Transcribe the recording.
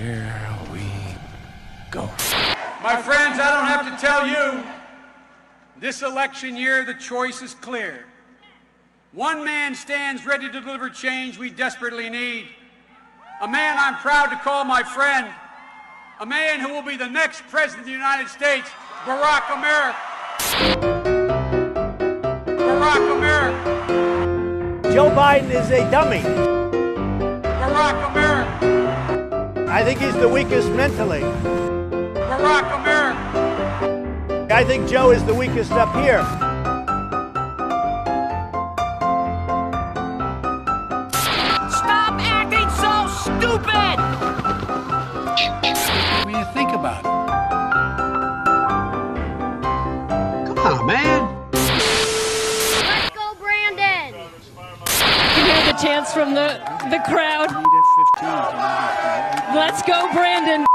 Here we go. My friends, I don't have to tell you, this election year the choice is clear. One man stands ready to deliver change we desperately need. A man I'm proud to call my friend. A man who will be the next president of the United States, Barack America. Barack America. Joe Biden is a dummy. Barack America. I think he's the weakest mentally. Barack America. I think Joe is the weakest up here. Stop acting so stupid! What do you think about it? Come on, man. Let's go, Brandon! You hear the chants from the crowd. Let's go, Brandon!